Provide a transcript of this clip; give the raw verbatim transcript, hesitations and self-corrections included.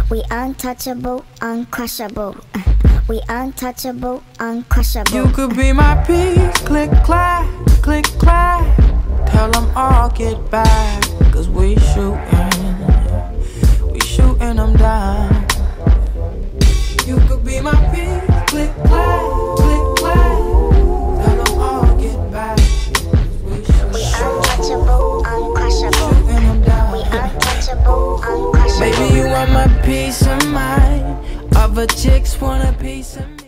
We untouchable, uncrushable. Uh, we untouchable, uncrushable. You could be my peace, click, clack, click, clack. Tell them all get back, cause we shootin', we shootin' them down. You could be my peace, click, clack, click, clack. Tell them all get back, cause we shootin'. We untouchable, uncrushable. Shootin' them down. We untouchable, uncrushable. Baby, you want my peace of mind. Other chicks want a piece of me.